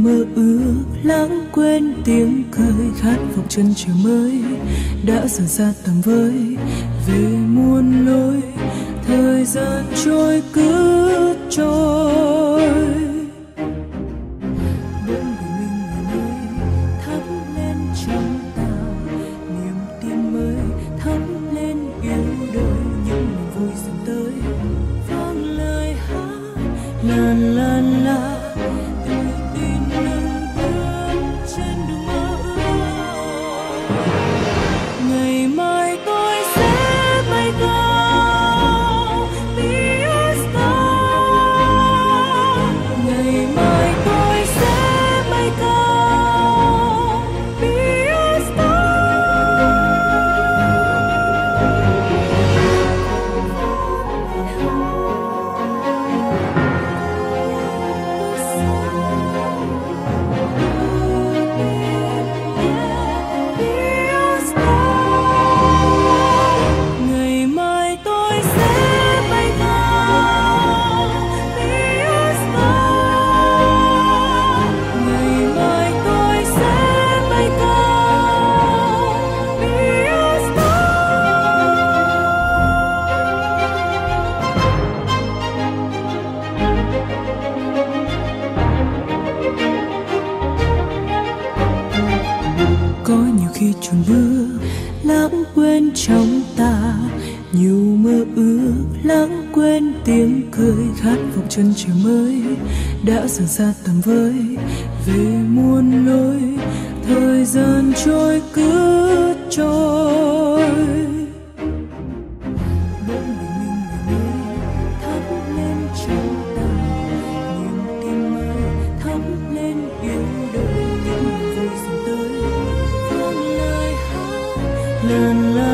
mơ ước lãng quên tiếng cười, khát vọng chân trời mới đã dần xa tầm với. Về muôn lối thời gian trôi cứ trôi, bỗng vì mình người mới thắp lên trong ta niềm tin mới, thắp lên yêu đời những niềm vui dần tới. Vang lời hát la la la, tự tin nâng bước trên đường mơ ước. Ngày mai tôi sẽ bay cao, be a star. Ngày mai tôi sẽ bay cao, be a Ngày mai tôi sẽ bay cao, be a star. Ngày mai tôi sẽ bay cao, be a Có nhiều khi chùn bước lãng quên trong ta nhiều mơ ước, lãng quên tiếng cười, khát vọng chân trời mới đã dần xa tầm với. Về muôn lối thời gian trôi cứ trôi, bỗng vì mình người mới thắp lên trong ta niềm tin mới, thắp lên yêu đời những niềm vui dần tới. Vang lời hát la la